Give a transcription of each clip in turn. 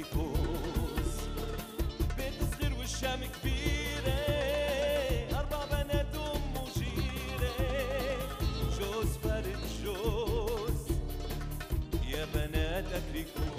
أكريكوس. بيت صغير والشام كبيرة، 4 بنات وجيرة. جوز فرد جوز يا بنات أكريكوس.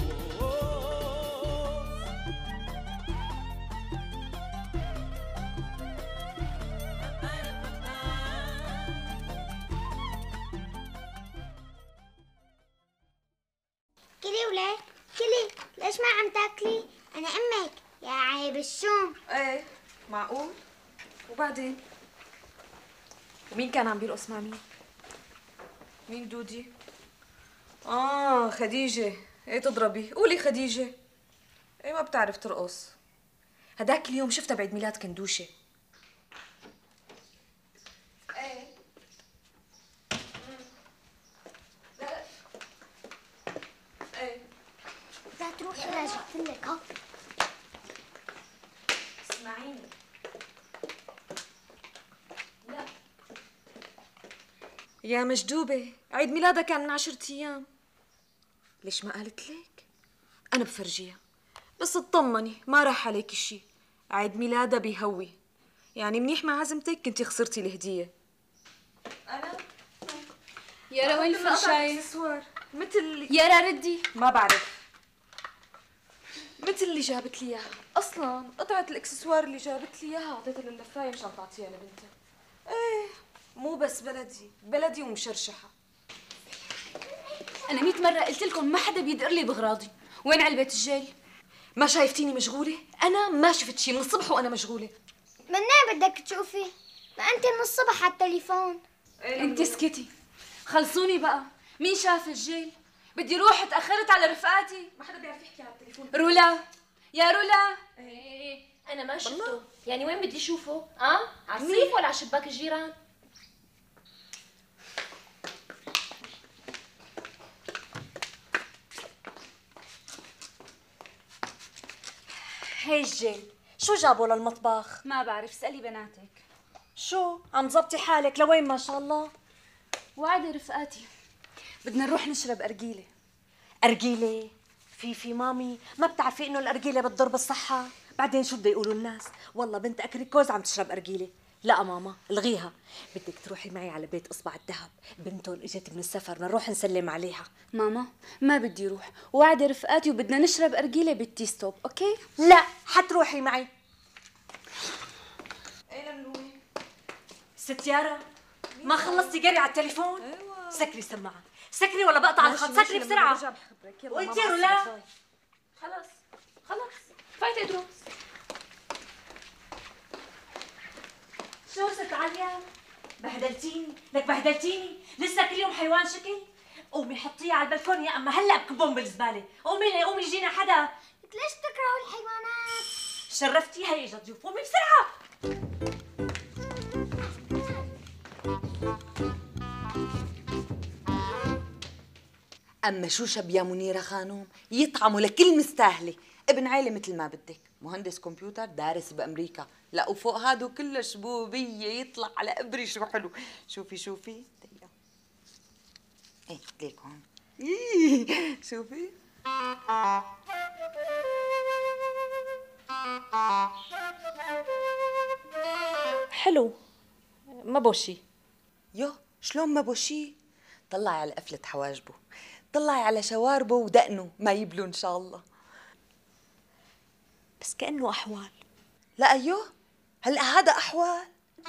كلي ولاد كلي، ليش ما عم تاكلي؟ أنا أمك يا عيب الشوم. ايه معقول. وبعدين ومين كان عم بيرقص مع مين؟ مين دودي؟ خديجة. ايه تضربي؟ قولي خديجة. ايه ما بتعرف ترقص. هداك اليوم شفتها بعيد ميلاد كندوشة. ايه لا ايه لا تروحي لا جبت لك. ها اسمعيني. لا يا مجدوبة، عيد ميلادها كان من 10 أيام. ليش ما قالت لك؟ أنا بفرجيها بس اطمني ما راح عليك شي. عيد ميلادها بيهوي، يعني منيح مع عزمتك كنتي خسرتي الهدية. أنا يارا وين الفرشاية؟ مثل يارا ردي. ما بعرف، مثل اللي جابت لي اياها. اصلا قطعه الاكسسوار اللي جابت لي اياها اعطيتها لللفايه مشان تعطيها لبنتها. ايه مو بس بلدي ومشرشحه. أنا 100 مرة قلت لكم ما حدا بيدقر لي بغراضي. وين علبة الجيل؟ ما شايفتيني مشغوله؟ انا ما شفت شيء من الصبح وانا مشغوله. منين بدك تشوفي؟ ما أنت من الصبح على التليفون. انت اسكتي، خلصوني بقى. مين شاف الجيل؟ بدي روح، تأخرت على رفقاتي. ما حدا بيعرف يحكي على التليفون. رولا يا رولا. ايه انا ما شفته. يعني وين بدي اشوفه؟ على الرصيف ولا على شباك الجيران؟ هي الجيل شو جابوا للمطبخ؟ ما بعرف، اسألي بناتك. شو عم تظبطي حالك لوين ما شاء الله؟ وعدي رفقاتي بدنا نروح نشرب أرجيلة. أرجيلة؟ في مامي ما بتعرفي انه الأرجيلة بتضر بالصحة؟ بعدين شو بده يقولوا الناس؟ والله بنت أكريكوز عم تشرب أرجيلة. لا ماما الغيها، بدك تروحي معي على بيت اصبع الذهب، بنتهم اجت من السفر بدنا نروح نسلم عليها. ماما ما بدي روح، وعدي رفقاتي وبدنا نشرب أرجيلة بالتي ستوب. اوكي؟ لا حتروحي معي. اين منوي؟ ست يارا ما خلصتي قري على التليفون؟ ايوه سكري سماعة، سكري ولا بقطع الخط. سكري بسرعة. وانت يا رولا خلص فايتة دروس. شو ست عليا؟ بهدلتيني لك بهدلتيني. لسه كل يوم حيوان شكل. قومي حطيه على البلكون يا اما هلا بكبهم بالزباله. قومي يجينا حدا. ليش تكرهوا الحيوانات؟ شرفتي هي اجت ضيوف. قومي بسرعه. اما شو شب يا منيره خانوم، يطعموا لكل مستاهله. ابن عيله مثل ما بدك، مهندس كمبيوتر دارس بامريكا. لا وفوق هادو كله شبوبيه يطلع على ابري. شو حلو. شوفي دقيقه. ايه ليك هون. شوفي حلو. ما بوشي. يو شلون ما بوشي؟ طلعي على قفلة حواجبه، طلعي على شواربه ودقنه ما يبلوا ان شاء الله. بس كأنه أحوال. لا أيوه هلأ هذا أحوال.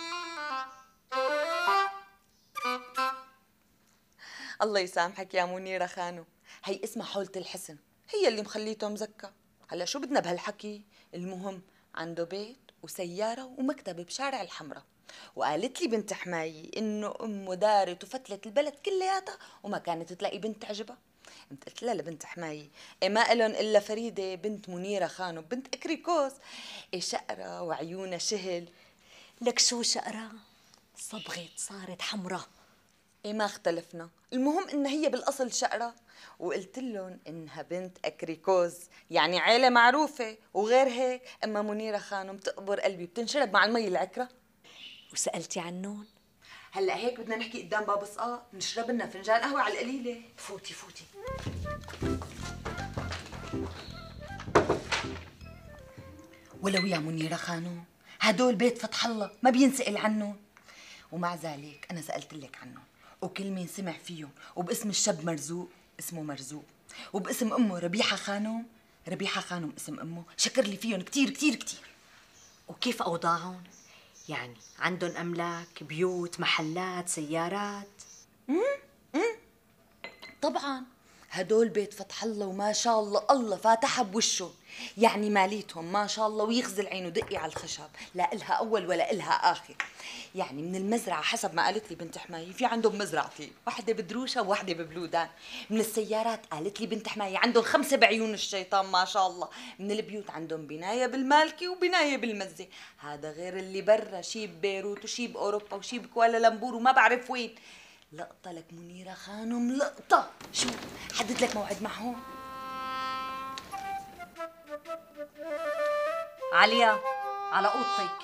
الله يسامحك يا منيرة خانو، هي اسمها حولة الحسن، هي اللي مخليته مزكى. هلا شو بدنا بهالحكي؟ المهم عنده بيت وسيارة ومكتب بشارع الحمراء. وقالت لي بنت حماية انه امه دارت وفتلت البلد كلياتها وما كانت تلاقي بنت تعجبها. قمت قلت لها لبنت حماية إيه ما إلن إلا فريدة بنت منيرة خانو بنت أكريكوس. إيه شقرة وعيونها شهل. لك شو شقرة؟ صبغت صارت حمراء. إيه ما اختلفنا، المهم إنها هي بالأصل شقرة. وقلت لهم إنها بنت أكريكوز يعني عيلة معروفة. وغير هيك أما منيرة خانم بتقبر قلبي بتنشرب مع المي العكرة. وسألتي عنهم؟ هلا هيك بدنا نحكي قدام باب صقا، نشرب لنا فنجان قهوة على القليلة. فوتي ولو يا منيرة خانم هدول بيت فتح الله ما بينسأل عنهم. ومع ذلك أنا سألت لك عنهم، وكل مين سمع فيهم وباسم الشاب مرزوق اسمه مرزوق، وباسم أمه ربيحة خانم، ربيحة خانم اسم أمه، شكر لي فيهم كتير كتير كتير. وكيف أوضاعهم؟ يعني عندهم أملاك، بيوت، محلات، سيارات؟ طبعا هدول بيت فتح الله وما شاء الله الله فاتحها بوشهم، يعني ماليتهم ما شاء الله ويغزل عينه دقي على الخشب، لا إلها أول ولا إلها آخر. يعني من المزرعة حسب ما قالت لي بنت حماية في عندهم مزرعتين، واحدة بدروشة وواحدة ببلودان. من السيارات قالت لي بنت حماية عندهم 5 بعيون الشيطان ما شاء الله. من البيوت عندهم بناية بالمالكي وبناية بالمزة، هذا غير اللي برا شي ببيروت وشي بأوروبا وشي بكوالالمبور وما بعرف وين. لقطة لك منيرة خانم، لقطة. شو حدد لك موعد معهم؟ عليا على اوضتك.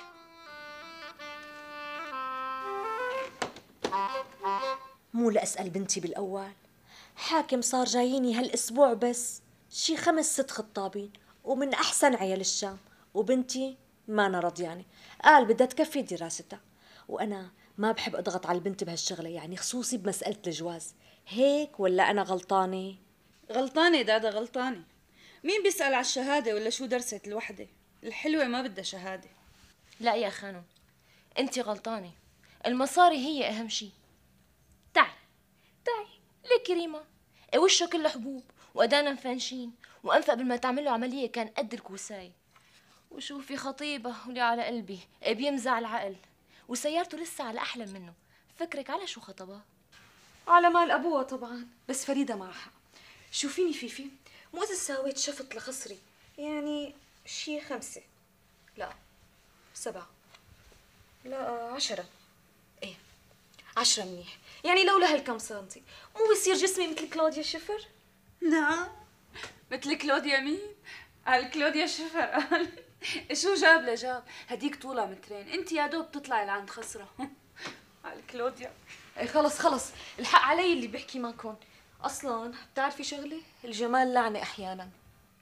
مو لأسأل بنتي بالأول؟ حاكم صار جاييني هالأسبوع بس شي 5 6 خطابين ومن أحسن عيال الشام، وبنتي ما أنا رضيانة، قال بدها تكفي دراستها، وأنا ما بحب أضغط على البنت بهالشغلة، يعني خصوصي بمسألة الجواز. هيك ولا أنا غلطانة؟ غلطانة دادا غلطانة. مين بيسأل على الشهادة ولا شو درست الوحدة؟ الحلوة ما بدها شهادة. لا يا خانم، انت غلطانة، المصاري هي اهم شيء. تعي تعي ليكي ريما، وشه كله حبوب وأدانا مفنشين، وأنفق بالما تعمل له عملية كان قد الكوساي. وشوفي خطيبة ولي على قلبي بيمزع العقل، وسيارته لسه على أحلم منه. فكرك على شو خطبها؟ على مال أبوها طبعا، بس فريدة معها حق. شوفيني فيفي، مو إذا ساويت شفط لخصري يعني شي 5 لا 7 لا 10، ايه 10 منيح، يعني لولا هالكم سنتي مو بصير جسمي مثل كلوديا شفر؟ نعم مثل كلوديا مين؟ قال كلوديا شفر قال شو جاب لجاب؟ هديك طولها 2 متر، انت يا دوب تطلعي لعند خسرة. قال كلوديا. ايه خلص الحق علي اللي بحكي معكم. اصلا بتعرفي شغله، الجمال لعنه احيانا.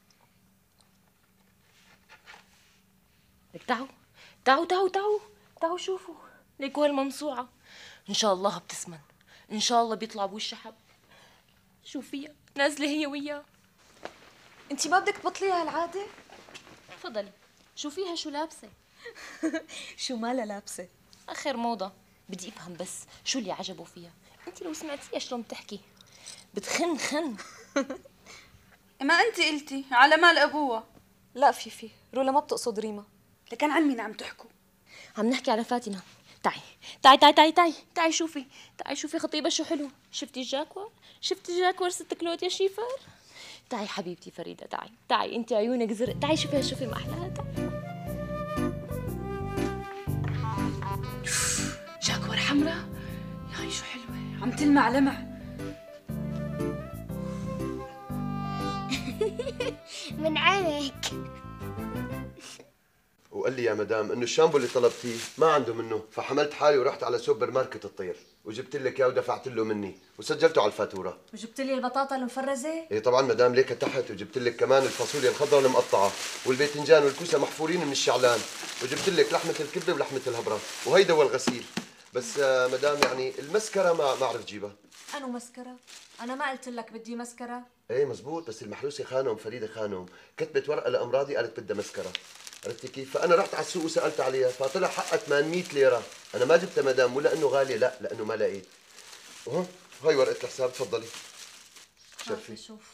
تعوا تعوا تعوا تعوا تعوا شوفوا ليكوا هالممسوعة، إن شاء الله بتسمن، إن شاء الله بيطلع بوشها حب. شوفيها نازلة هي وياه. انتي ما بدك تبطليها هالعاده؟ تفضلي شوفيها شو لابسة. شو مالها لابسه؟ آخر موضة. بدي أفهم بس شو اللي عجبه فيها. أنت لو سمعتيها شلون بتحكي بتخن. ما انت قلتي على مال ابوها. لا فيفي، رولا ما بتقصد ريما. لكن عن مين عم تحكوا؟ عم نحكي على فاتنة. تعي شوفي خطيبة شو حلو. شفتي الجاكور ست كلوديا شيفر؟ تعي حبيبتي فريدة، تعي انت عيونك زرق، تعي شوفي ما احلاها. جاكور حمراء، ياي شو حلوة عم تلمع لمع. من عينك. وقال لي يا مدام انه الشامبو اللي طلبتيه ما عنده منه، فحملت حالي ورحت على سوبر ماركت الطير وجبت لك اياه ودفعت له مني وسجلته على الفاتوره. وجبت لي البطاطا المفرزه؟ ايه طبعا مدام، ليك تحت. وجبت لك كمان الفاصوليا الخضراء المقطعه والباذنجان والكوسه محفورين من الشعلان، وجبت لك لحمه الكبه ولحمه الهبره، وهيدا هو الغسيل. بس مدام يعني المسكره ما اعرف جيبها. أنو مسكره؟ انا ما قلت لك بدي مسكره؟ ايه مزبوط، بس المحروسه خانم فريده خانم كتبت ورقه لامراضي قالت بدها مسكره، عرفتي كيف؟ فانا رحت على السوق وسالت عليها فطلع حقها 800 ليره. انا ما جبتها مدام مو لانه غاليه، لا لانه ما لقيت. هاي ورقه الحساب، تفضلي شوفي. شوف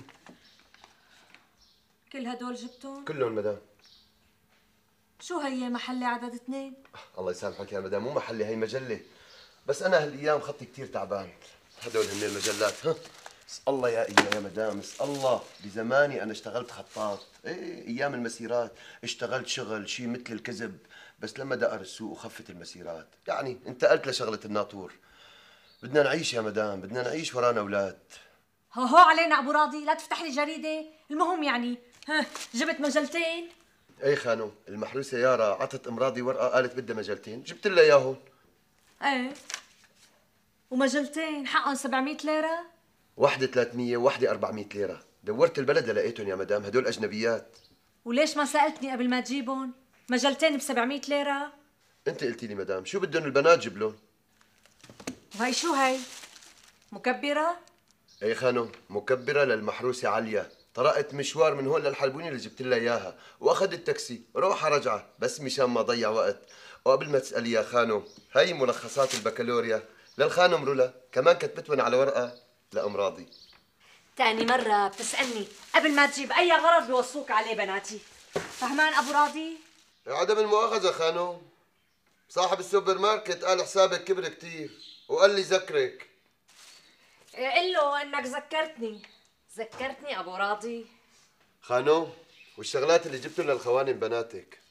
كل هدول جبتهم؟ كلهم مدام. شو هي محلي عدد 2؟ الله يسامحك يا مدام، مو محلي، هي مجله. بس انا هالايام خطي كثير تعبان. هدول هن المجلات. بس الله يا مدام، بس الله بزماني انا اشتغلت خطاط، ايام المسيرات اشتغلت شغل شيء مثل الكذب، بس لما دقر السوق وخفت المسيرات يعني انتقلت لشغله الناطور. بدنا نعيش يا مدام، بدنا نعيش، ورانا اولاد. هو علينا ابو راضي، لا تفتح لي جريده. المهم يعني جبت مجلتين؟ اي خانم، المحروسه يارا عطت امراضي ورقه قالت بدها مجلتين، جبت لها اياهم. ايه ومجلتين حقهم 700 ليره؟ واحدة 300 وواحدة 400 ليرة. دورت البلد لقيتهم يا مدام، هدول أجنبيات. وليش ما سألتني قبل ما تجيبهم؟ مجلتين ب700 ليرة. انت قلتي لي مدام شو بدهم البنات جبلون؟ وهي شو هي؟ مكبرة؟ اي خانم، مكبرة للمحروسة عليا. طرقت مشوار من هون للحلبوني اللي جبت لها اياها، واخذت تاكسي روحة رجعة بس مشان ما ضيع وقت. وقبل ما تسألي يا خانم، هي ملخصات البكالوريا للخانم رولا، كمان كتبتهم على ورقة لأم راضي. تاني مرة بتسألني قبل ما تجيب أي غرض بيوصوك عليه بناتي. فهمان أبو راضي؟ عدم المؤاخذة خانم، صاحب السوبر ماركت قال حسابك كبر كتير وقال لي ذكرك. قل له إنك ذكرتني أبو راضي. خانم، والشغلات اللي جبتهم للخوانم بناتك.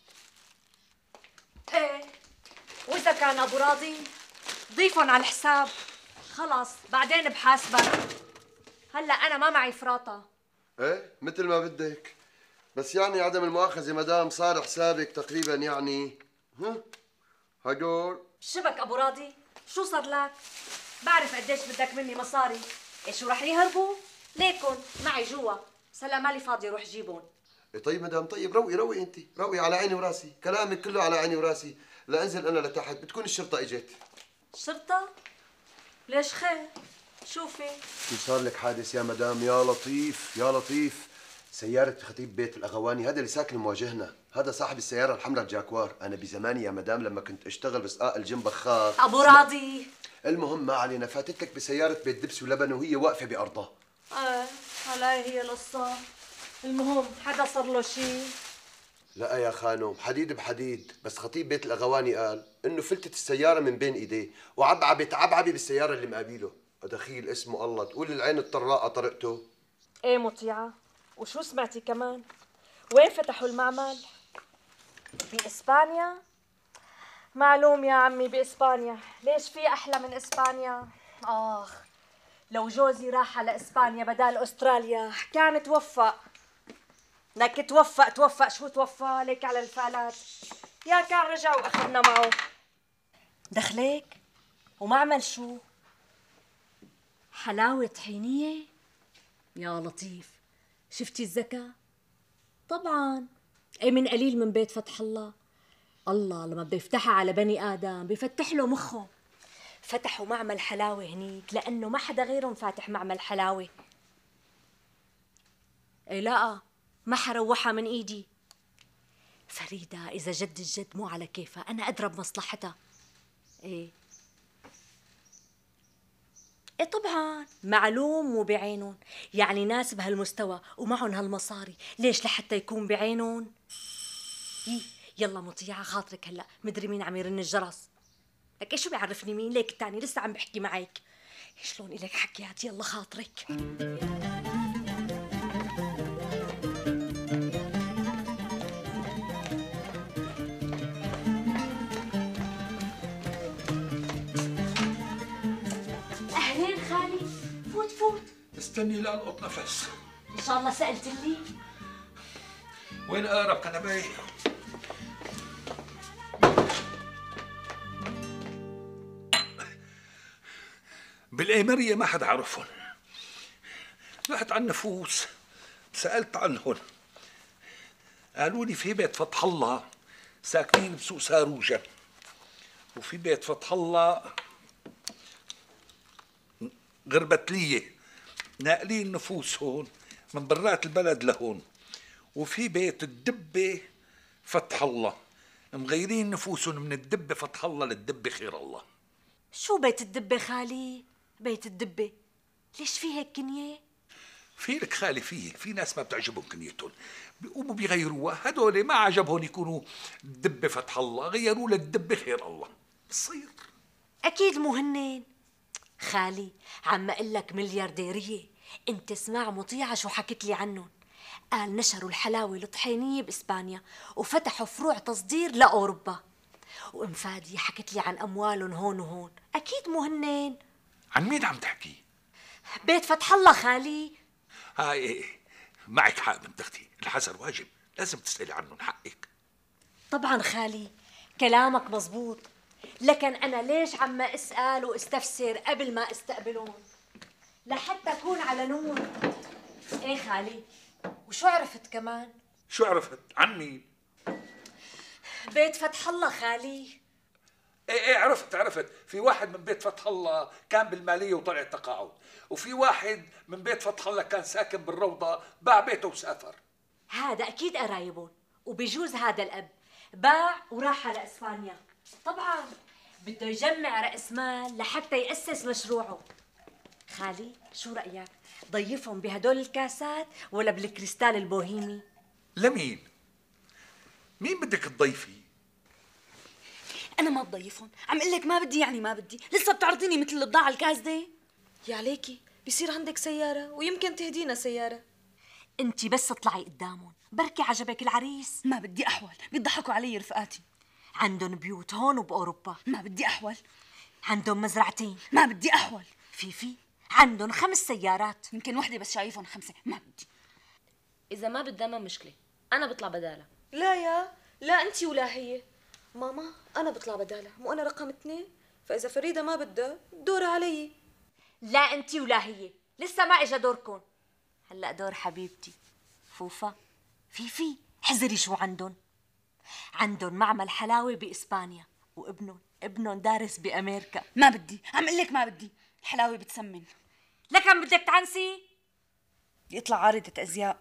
ايه، وإذا كان أبو راضي ضيفهم على الحساب، خلص بعدين بحاسبك. هلا أنا ما معي فراطة. ايه مثل ما بدك، بس يعني عدم المؤاخذة مدام صار حسابك تقريبا يعني هدول. شبك أبو راضي؟ شو صار لك؟ بعرف قديش بدك مني مصاري. إيه شو رح يهربوا؟ ليكن معي جوا، سلا مالي فاضي روح جيبون. إيه طيب مدام، طيب روقي انت، روقي على عيني وراسي، كلامك كله على عيني وراسي. لا انزل انا لتحت بتكون الشرطة اجت. شرطة؟ ليش خير؟ شوفي في صار لك حادث يا مدام. يا لطيف يا لطيف، سيارة خطيب بيت الأغواني هذا اللي ساكن مواجهنا، هذا صاحب السيارة الحمراء الجاكوار. أنا بزماني يا مدام لما كنت أشتغل بسقاق الجيم بخاخ. أبو راضي. المهم ما علينا، فاتت لك بسيارة بيت دبس ولبن وهي واقفة بأرضها. هلاي هي القصة. المهم حدا صار له شيء؟ لا يا خانم، حديد بحديد، بس خطيب بيت الأغواني قال إنه فلتت السيارة من بين إيديه وعبعبت عبعبة بالسيارة اللي مقابله. دخيل اسمه الله، تقول العين الطراقة طرقته. ايه مطيعة، وشو سمعتي كمان؟ وين فتحوا المعمل؟ بإسبانيا؟ معلوم يا عمي بإسبانيا، ليش في أحلى من إسبانيا؟ لو جوزي راح على إسبانيا بدال أستراليا كان توفق. لك توفق شو توفق لك على الفالات؟ يا كان رجع وأخذنا معه. دخلك؟ ومعمل شو؟ حلاوة طحينية؟ يا لطيف، شفتي الذكاء؟ طبعاً، ايه من قليل من بيت فتح الله. الله لما بده يفتحها على بني آدم بيفتح له مخه. فتحوا معمل حلاوة هنيك لأنه ما حدا غيرهم فاتح معمل حلاوة. ايه لا، ما حروحها من ايدي. فريدة إذا جد الجد مو على كيفها، أنا أدرى بمصلحتها. ايه طبعا معلوم مو بعينهم، يعني ناس بهالمستوى ومعهم هالمصاري، ليش لحتى يكون بعينهم؟ يلا مطيعة خاطرك هلا مدري مين عم يرن الجرس. لك ايش شو بيعرفني مين؟ ليك التاني لسه عم بحكي معك. شلون إلك حكيات؟ يلا خاطرك. أهلين خالي، فوت. استني لا القط نفس. إن شاء الله سألت لي. وين أقرب كنباية؟ بالإيمرية ما حدا عرفهم. رحت على النفوس سألت عنهم، قالوا لي في بيت فتح الله ساكنين بسوق ساروجة، وفي بيت فتح الله غربتلية ناقلين نفوس هون من برات البلد لهون، وفي بيت الدبة فتح الله مغيرين نفوسهم من الدبة فتح الله للدبة خير الله. شو بيت الدبة خالي؟ بيت الدبة ليش في هيك كنية؟ في لك خالي في ناس ما بتعجبهم كنيتهم بيقوموا بيغيروها، هدول ما عجبهم يكونوا الدبة فتح الله غيروا للدبة خير الله. بصير أكيد مو هنين خالي، عم أقول لك مليارديرية. أنت اسمع مطيعة شو حكت لي عنهم. قال نشروا الحلاوة الطحينية بإسبانيا وفتحوا فروع تصدير لأوروبا. وأم فادية حكت لي عن أموالهم هون وهون. أكيد مو هنين. عن مين عم تحكي؟ بيت فتح الله خالي. هاي معك حق بنت اختي، الحذر واجب، لازم تسألي عنهم حقك. طبعا خالي كلامك مزبوط، لكن أنا ليش عم أسأل واستفسر قبل ما استقبلهم؟ لحتى أكون على نور. إيه خالي، وشو عرفت كمان؟ شو عرفت؟ عن مين؟ بيت فتح الله خالي. ايه عرفت. في واحد من بيت فتح الله كان بالمالية وطلع تقاعد، وفي واحد من بيت فتح الله كان ساكن بالروضة، باع بيته وسافر. هذا أكيد قرايبهم، وبيجوز هذا الأب باع وراح على إسبانيا. طبعا بده يجمع رأس مال لحتى يأسس مشروعه. خالي شو رأيك؟ ضيفهم بهدول الكاسات ولا بالكريستال البوهيمي؟ لمين؟ مين بدك تضيفي؟ انا ما بضيفهم، عم اقول لك ما بدي يعني ما بدي، لسه بتعرضيني مثل البضاعه الكاسده. يا عليكي بيصير عندك سياره ويمكن تهدينا سياره. انتي بس اطلعي قدامهم، بركي عجبك العريس. ما بدي احول، بيضحكوا علي رفقاتي. عندهم بيوت هون وبأوروبا. ما بدي احول. عندهم مزرعتين. ما بدي احول. في عندهم 5 سيارات. يمكن وحده بس شايفهم 5. ما بدي. اذا ما بدها ما مشكله، انا بطلع بدالها. لا انتي ولا هي. ماما انا بطلع بدالها، مو انا رقم 2، فاذا فريده ما بدها دورها علي. لا انتي ولا هي، لسه ما اجا دوركم. هلا دور حبيبتي فوفا. في حذري شو عندهم معمل حلاوه باسبانيا، وابنهم دارس بامريكا. ما بدي، عم اقول لك ما بدي، الحلاوه بتسمن. لك عم بدك تعنسي؟ يطلع عارضه ازياء.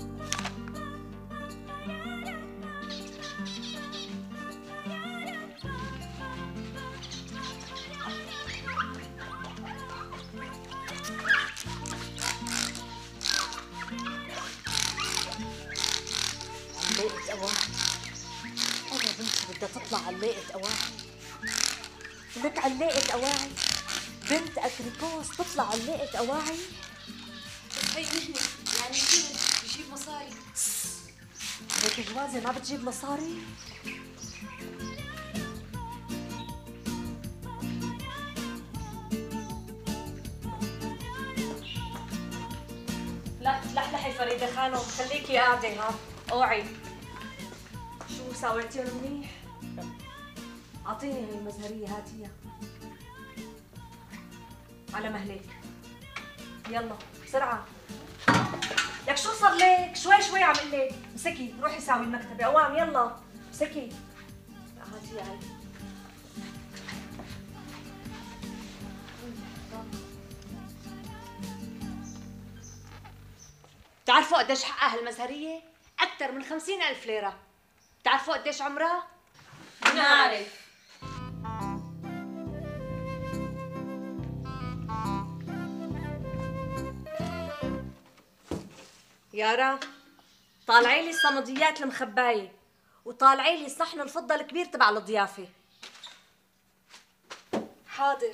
علقة أواعي. أنا بنتي بدها تطلع علقة أواعي. لك علقة أواعي، بنت أكريكوس تطلع علقة أواعي. هي مهنة يعني كيف بجيب مصاري. هيك جوازة ما بتجيب مصاري؟ لا تلحلحي فريدة خانم، خليكي قاعدة ها. اوعي. شو ساويتيهم منيح؟ اعطيني هي المزهرية، هاتيها على مهلك. يلا بسرعة. لك شو صار لك؟ شوي عم قل لك. مسكي روحي ساوي المكتبة. اوام يلا مسكي. هاتيها هي. بتعرفوا قديش حقها هالمزهرية؟ أكثر من 50,000 ليرة. بتعرفوا قديش عمرها؟ نعرف. يارا طالعي لي الصمديات المخباية، وطالعي لي صحن الفضة الكبير تبع الضيافة. حاضر.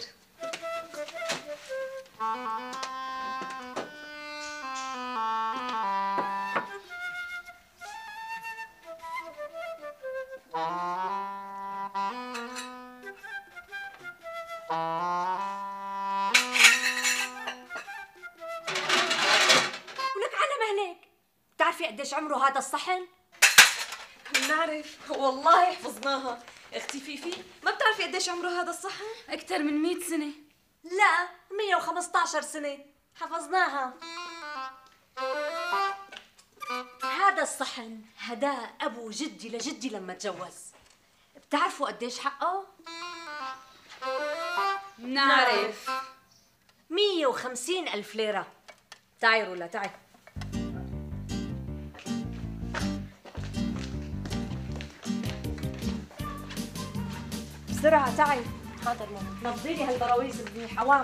ولك على مهلك. بتعرفي قديش عمره هذا الصحن؟ نعرف والله حفظناها. اختي فيفي ما بتعرفي قديش عمره هذا الصحن؟ اكثر من 100 سنه. لا 115 سنة حفظناها. هذا الصحن هداه أبو جدي لجدي لما تجوز. بتعرفوا قديش حقه؟ نعرف. 150,000 ليرة. تعي رولا تعي. بسرعة تعي. حاضر ماما. نفضي لي هالبراويز منيح. عوام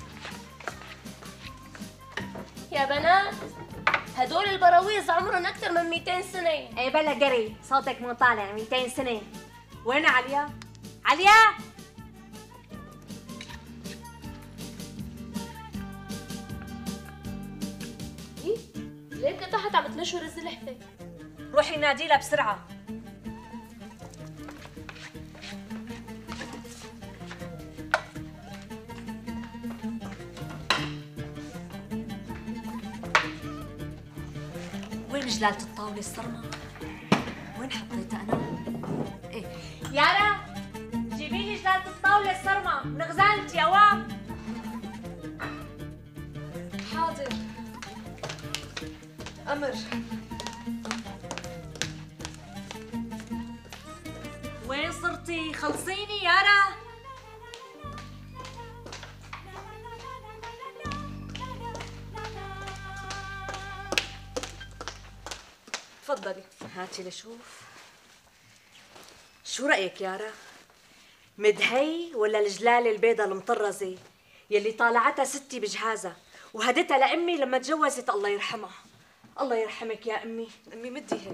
يا بنات، هدول البراويز عمرهم اكثر من 200 سنه. ايه بلا قري، صوتك مو طالع. 200 سنة. وين عليا؟ عليا ليه كنت تحت عم تنشر الزلحفه؟ روحي نادي لها بسرعة. وين جلالة الطاولة الصرمة؟ وين حطيتها أنا؟ إيه يارا جيبي لي جلالة الطاولة الصرمة من غزالتي. أوام حاضر. أمر. بنتي خلصيني يارا. تفضلي هاتي لشوف. شو رأيك يارا؟ مدهي ولا الجلالة البيضة المطرزة يلي طالعتها ستي بجهازها وهدتها لأمي لما تجوزت الله يرحمها؟ الله يرحمك يا أمي. أمي مدي هي.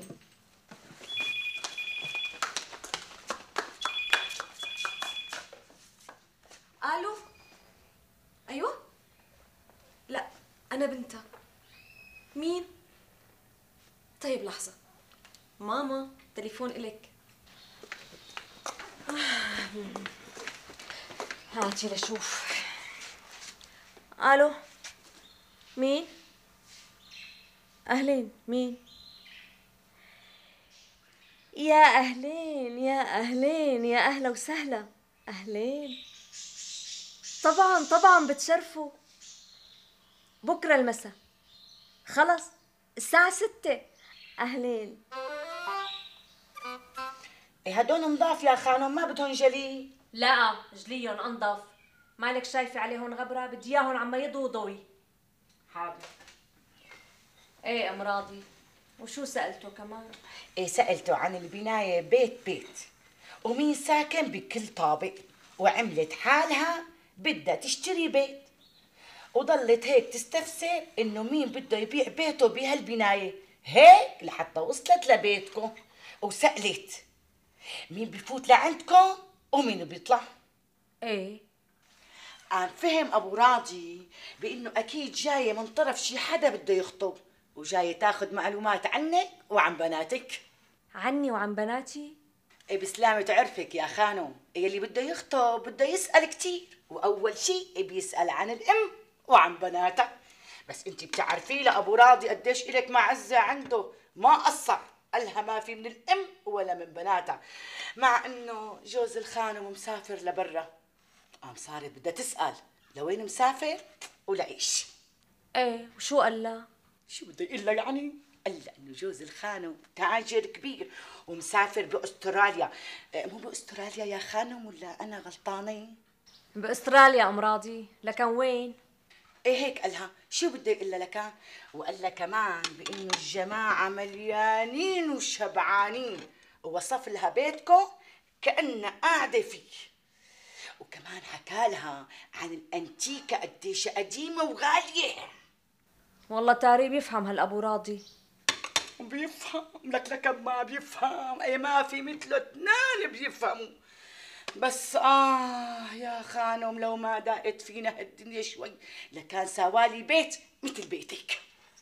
ألو. أيوه. لا أنا بنتها. مين؟ طيب لحظة. ماما تليفون إلك. هاتي لشوف. ألو. مين؟ أهلين. مين؟ يا أهلين يا أهلين يا أهلا وسهلا. أهلين. طبعا بتشرفوا. بكرة المساء. خلص الساعة 6. أهلين. هدول نضاف يا خانم، ما بدهم جلي. لا جليهم أنظف. مالك شايفة عليهم غبرة؟ بدي إياهم عم يضووا ضوي. حاضر. ايه أمراضي. وشو سألته كمان؟ ايه سألته عن البناية بيت ومين ساكن بكل طابق، وعملت حالها بدها تشتري بيت، وضلت هيك تستفسر انه مين بده يبيع بيته بهالبناية هيك لحتى وصلت لبيتكم، وسألت مين بفوت لعندكم ومين بيطلع. ايه عم فهم ابو راضي بانه اكيد جايه من طرف شي حدا بده يخطب، وجايه تاخذ معلومات عنك وعن بناتك. عني وعن بناتي؟ ايه بسلامة تعرفك يا خانم، يلي بده يخطب بده يسأل كتير، واول شي بيسأل عن الام وعن بناتها. بس انت بتعرفي لابو راضي قديش الك معزه عنده، ما قصر قالها ما في من الام ولا من بناتها، مع انه جوز الخانم مسافر لبرا. قام صارت بدها تسأل لوين مسافر ولإيش. ايه وشو قال لها؟ شو بده يقول لها يعني؟ قال لها انه جوز الخانم تاجر كبير ومسافر باستراليا. مو باستراليا يا خانم ولا انا غلطانه؟ باستراليا امراضي. لكن وين؟ ايه هيك قالها. شو بده يقول لها لكان؟ وقال لها كمان بانه الجماعه مليانين وشبعانين، ووصف لها بيتكم كانها قاعده فيه، وكمان حكى لها عن الانتيكه قديش قديمه وغاليه. والله تاري بيفهم هالابو راضي. بيفهم لك ما بيفهم. اي ما في مثله اثنين بيفهموا. بس يا خانم لو ما دقت فينا هالدنيا شوي لكان سوالي بيت مثل بيتك.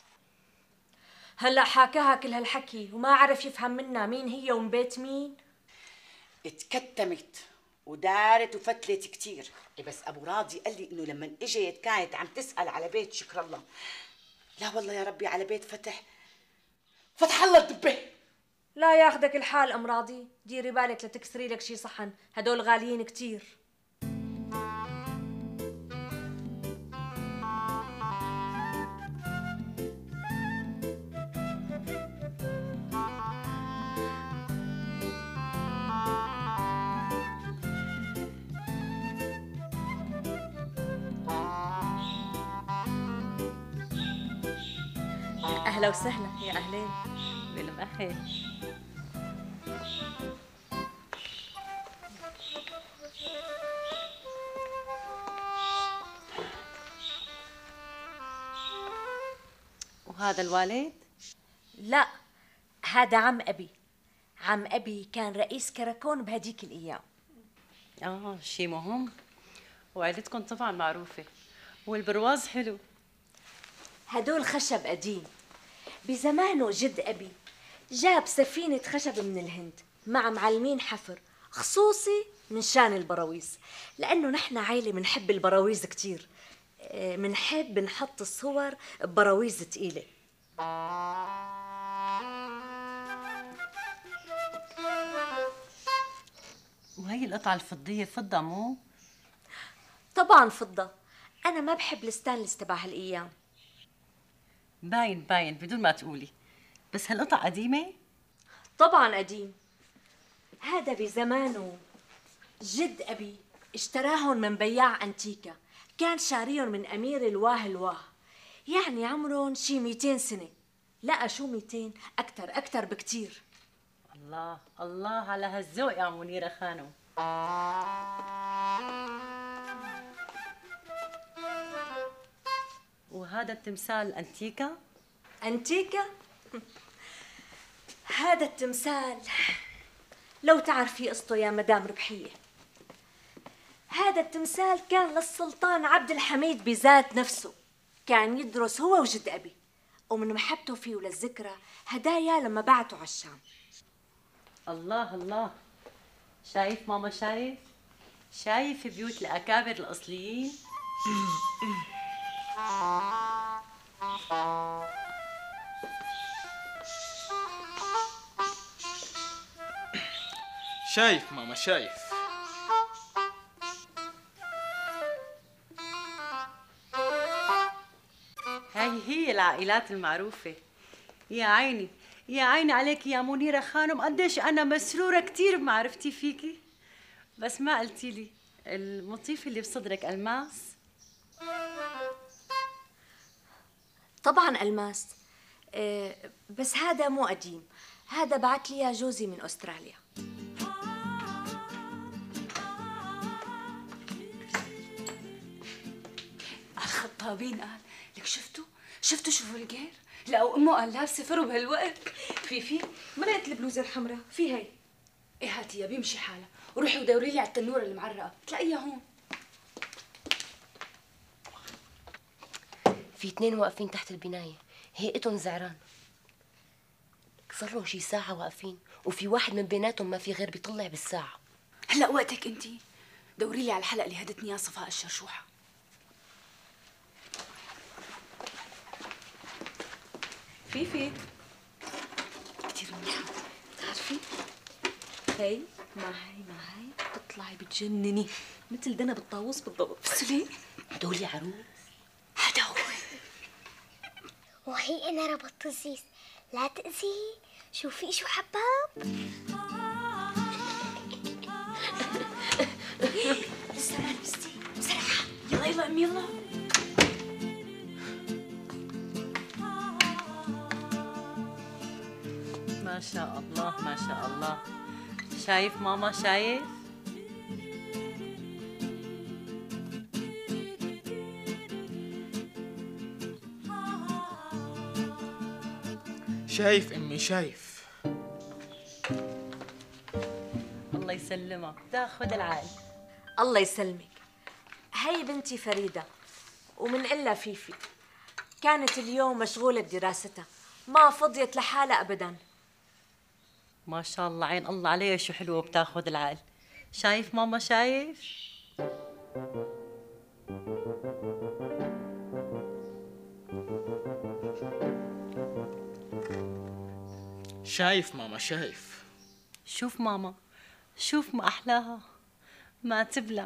هلا حاكاها كل هالحكي وما عرف يفهم منا مين هي ومن بيت مين. اتكتمت ودارت وفتلت كتير. بس ابو راضي قال لي انه لما اجت كانت عم تسأل على بيت شكر الله. لا والله يا ربي على بيت فتح الله الدبه. لا ياخدك الحال امراضي. ديري بالك لتكسري لك شي صحن، هدول غاليين كتير. اهلا وسهلا. يا اهلين. بالمأهل. وهذا الوالد؟ لا هذا عم أبي. عم أبي كان رئيس كراكون بهديك الأيام. شي مهم. وعيلتكم طبعا معروفة والبرواز حلو. هدول خشب قديم. بزمانه جد أبي جاب سفينة خشب من الهند مع معلمين حفر خصوصي من شان البراويز، لأنه نحن عائلة منحب البراويز كتير. منحب نحط الصور ببراويز تقيلة. وهي القطعة الفضية فضة مو؟ طبعا فضة. أنا ما بحب الستانلس تبع هالأيام. باين بدون ما تقولي. بس هالقطع قديمة؟ طبعا قديم. هذا بزمانه جد أبي اشتراهم من بياع أنتيكا، كان شاريهم من أمير الواه، يعني عمرهم شي 200 سنة. لا شو 200، أكتر بكتير. الله الله على هالذوق يا منيرة خانم. وهذا التمثال أنتيكا؟ أنتيكا؟ هذا التمثال لو تعرفي قصته يا مدام ربحية، هذا التمثال كان للسلطان عبد الحميد بذات نفسه، كان يدرس هو وجد أبي، ومن محبته فيه وللذكرى هدايا لما بعته على الشام. الله الله، شايف ماما؟ شايف بيوت الأكابر الأصليين؟ شايف ماما شايف. هاي هي العائلات المعروفة. يا عيني يا عيني عليك يا منيرة خانم، قديش أنا مسرورة كتير بمعرفتي فيكي. بس ما قلتي لي المطيف اللي بصدرك ألماس؟ طبعا ألماس، بس هذا مو قديم، هذا بعت لي جوزي من أستراليا. الخطابين قال لك شفتوا شو فولجير؟ لا وامه قال لابسه فرو بهالوقت. في مرقت البلوزه الحمراء في هي. ايه هاتي يا بيمشي حالها وروحي ودوري لي على التنوره المعرقه، بتلاقيها هون. في 2 واقفين تحت البناية، هيئتهم زعران، صار لهم شي ساعة واقفين، وفي واحد من بيناتهم ما في غير بيطلع بالساعة. هلا وقتك انتي، دوري لي على الحلقة اللي هدتني اياها صفاء الشرشوحة. في كتير منيحة، بتعرفي هي مع هي بتطلعي بتجنني مثل دنا بالطاووس بالضبط. بس ليه؟ دولي عروس. هذا هو. وهي انا ربطت الزيز، لا تأذيه، شوفي شو حباب. بسرعة لبستي بسرعة، يلا أمي يلا. ما شاء الله ما شاء الله. شايف ماما؟ شايف؟ شايف امي شايف. الله يسلمك، تاخذ العقل. الله يسلمك. هي بنتي فريدة ومن إلا فيفي، كانت اليوم مشغولة بدراستها، ما فضيت لحالها أبداً. ما شاء الله، عين الله عليها شو حلوة بتاخذ العقل. شايف ماما؟ شايف؟ شايف ماما شايف. شوف ماما، شوف ما أحلاها، ما تبلى.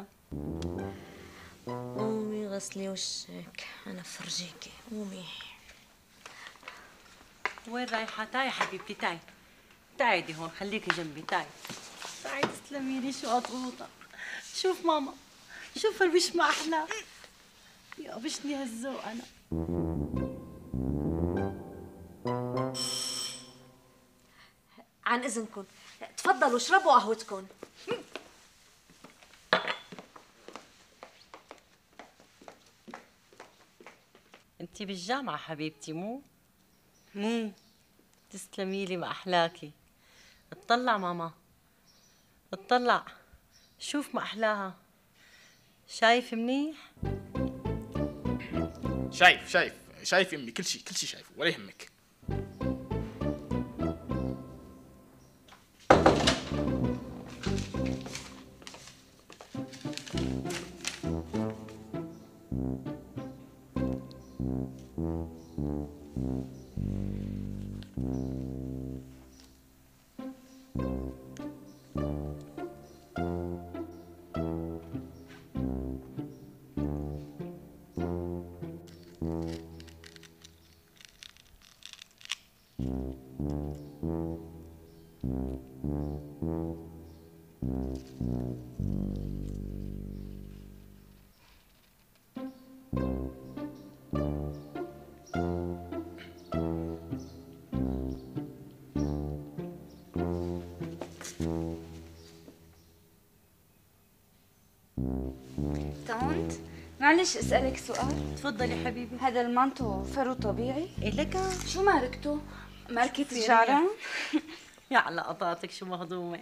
قومي غسلي وشك، أنا فرجيكي، قومي. وين رايحة؟ تعي حبيبتي تعي، تعي دي هون، خليكي جنبي، تعي تعي. تسلمي لي، شو قطوطة. شوف ماما، شوف الوش ما أحلى. يا بشني هالذوق أنا. عن إذنكم تفضلوا اشربوا قهوتكم. انتي بالجامعة حبيبتي مو تسلمي لي ما أحلاكي. اطلع ماما، اطلع، شوف ما أحلاها. شايف منيح؟ شايف امي، كل شيء شايفه ولا يهمك. طنط معلش اسألك سؤال؟ تفضلي حبيبي. هذا المانتو فرو طبيعي؟ إيه لك؟ شو ماركته؟ ماركة تجارة؟ يا على قطاتك شو مهضومة.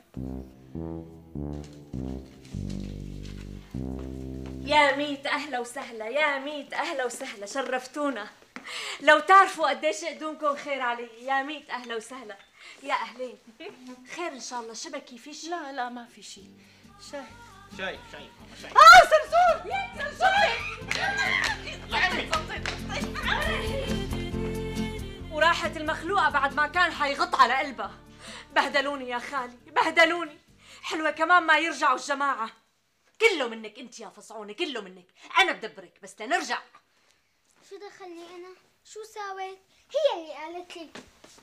يا ميت أهلا وسهلا، يا ميت أهلا وسهلا، شرفتونا. لو تعرفوا قديش قدومكم خير علي. يا ميت أهلا وسهلا. يا أهلين، خير إن شاء الله. شبكي في شيء؟ لا ما في شيء. شاي شاي شاي. صرصور وراحت المخلوقة بعد ما كان حيغط على قلبها. بهدلوني يا خالي، بهدلوني. حلوة كمان ما يرجعوا الجماعة. كله منك انت يا فصعونة، كله منك. انا بدبرك بس لنرجع. شو دخلني انا؟ شو سويت؟ هي اللي قالت لي.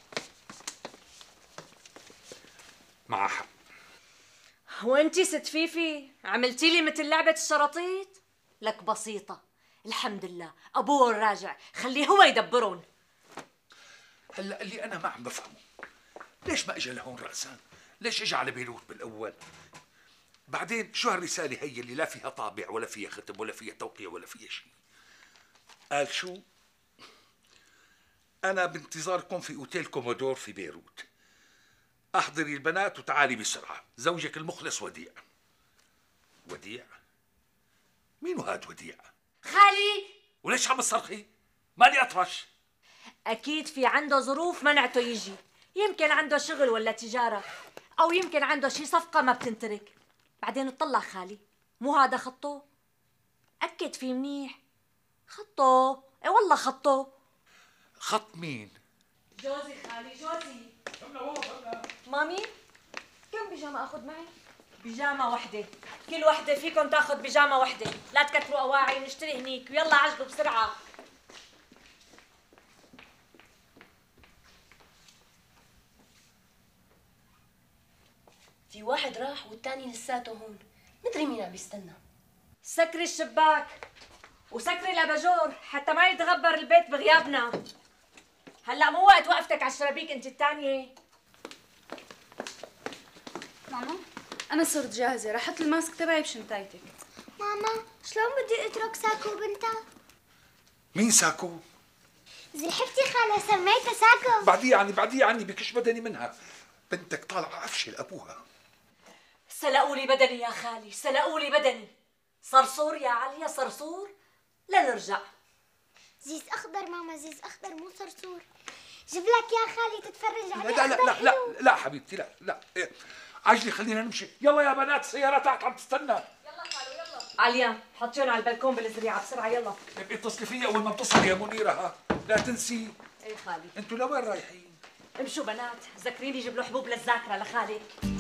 معها حق. وانتي ست فيفي عملتي لي مثل لعبة الشراطيط؟ لك بسيطة، الحمد لله ابوه راجع، خليه هو يدبرون. هلا اللي انا ما عم بفهمه، ليش ما اجى لهون رأسان؟ ليش اجى على بيروت بالاول؟ بعدين شو هالرسالة هي اللي لا فيها طابع ولا فيها ختم ولا فيها توقيع ولا فيها شيء؟ قال شو؟ أنا بانتظاركم في أوتيل كومودور في بيروت. أحضري البنات وتعالي بسرعة، زوجك المخلص وديع. وديع؟ مين هاد وديع؟ خالي. وليش عم تصرخي؟ مالي أطرش. أكيد في عنده ظروف منعته يجي، يمكن عنده شغل ولا تجارة، أو يمكن عنده شي صفقة ما بتنترك. بعدين اطلع خالي، مو هذا خطه؟ أكد فيه منيح. خطه، اي والله خطه. خط مين؟ جوزي خالي، جوزي. مامي كم بيجامة اخذ معي؟ بيجامة وحدة، كل وحدة فيكم تاخذ بيجامة وحدة، لا تكتروا أواعي. نشتري هنيك ويلا عجلوا بسرعة. في واحد راح والتاني لساته هون، مدري مين عم بيستنى. سكري الشباك وسكري الاباجور حتى ما يتغبر البيت بغيابنا. هلا مو وقت وقفتك على الشبابيك انت الثانيه. ماما انا صرت جاهزه، رح احط الماسك تبعي بشنطايتك. ماما شلون بدي اترك ساكو بنتها؟ مين ساكو؟ زلحفتي خالة سميتها ساكو. بعديه عني بكش بدني منها. بنتك طالعة عفشة لأبوها. سلقوا لي بدني يا خالي، سلقوا لي بدني. صرصور يا عليا، صرصور. لنرجع. زيز اخضر ماما، زيز اخضر مو صرصور. جيب لك يا خالي تتفرج عليه. لا لا لا لا لا حبيبتي، لا لا عجلي خلينا نمشي. يلا يا بنات السيارة تحت عم تستنى. يلا خالو يلا. عليا حطيهم على البلكون بالزريعة بسرعة يلا. اتصلي فيي أول ما بتصل يا منيرة، ها لا تنسي. اي خالي. انتوا لوين رايحين؟ امشوا بنات، ذكريني جيب له حبوب للذاكرة لخالك.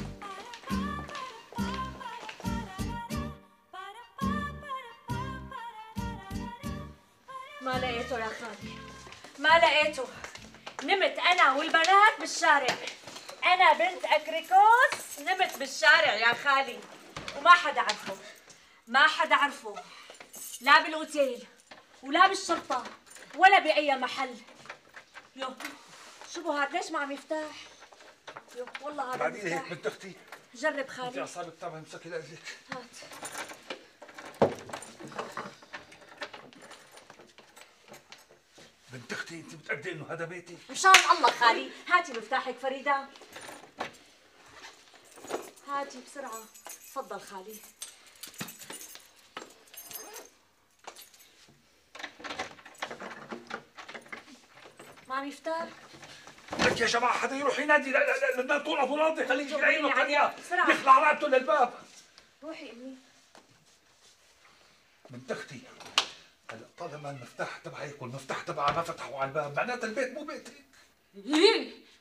ما لقيته يا خالي، ما لقيته. نمت أنا والبنات بالشارع. أنا بنت أكريكوس نمت بالشارع يا خالي، وما حدا عرفه، ما حدا عرفه، لا بالأوتيل ولا بالشرطة ولا بأي محل. يو شو بو هاد؟ ليش ما عم يفتح؟ يو والله هذا بعدين هيك بنت اختي. جرب خالي. انت اعصابك طبعا مسكي لاجلك. هات. بنت اختي انت متأكدة انه هذا بيتي؟ مشان الله خالي، هاتي مفتاحك فريدة. هاتي بسرعة. تفضل خالي. ما عم يفتح؟ لك يا جماعة حدا يروح ينادي. لا لا لا بدنا نطول ابو راضي، خليه يجي العين الثانية يخلع رقبته للباب. روحي امي. بنت اختي هلا طالما المفتاح تبعك والمفتاح تبعها ما فتحوا على الباب، معناتها البيت مو بيتك. ايه